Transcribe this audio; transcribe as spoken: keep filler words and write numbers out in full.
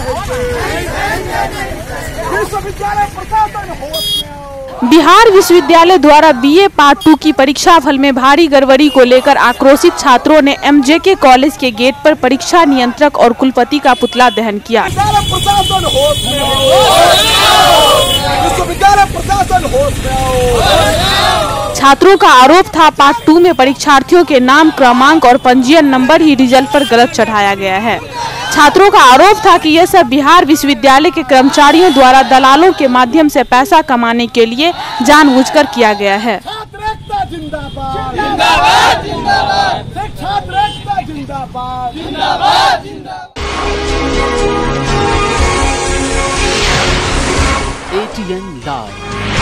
विश्वविद्यालय प्रशासन होश में आओ। बिहार विश्वविद्यालय द्वारा बीए पार्ट टू की परीक्षा फल में भारी गड़बड़ी को लेकर आक्रोशित छात्रों ने एमजेके कॉलेज के गेट पर परीक्षा नियंत्रक और कुलपति का पुतला दहन किया। प्रशासन होश में आओ। विश्वविद्यालय प्रशासन होश में आओ। छात्रों का आरोप था पार्ट टू में परीक्षार्थियों के नाम, क्रमांक और पंजीयन नंबर ही रिजल्ट पर गलत चढ़ाया गया है। छात्रों का आरोप था कि यह सब बिहार विश्वविद्यालय के कर्मचारियों द्वारा दलालों के माध्यम से पैसा कमाने के लिए जानबूझकर किया गया है। ATN live.